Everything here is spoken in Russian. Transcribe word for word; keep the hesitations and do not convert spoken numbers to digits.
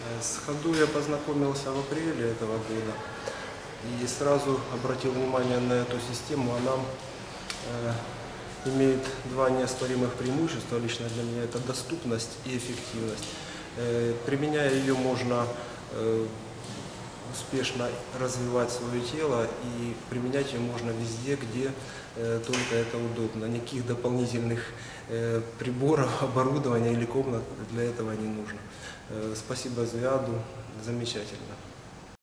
С ходу я познакомился в апреле этого года и сразу обратил внимание на эту систему. Она э, имеет два неоспоримых преимущества. Лично для меня это доступность и эффективность. Э, применяя ее, можно э, успешно развивать свое тело, и применять ее можно везде, где э, только это удобно. Никаких дополнительных э, приборов, оборудования или комнат для этого не нужно. Э, спасибо Звяду, замечательно.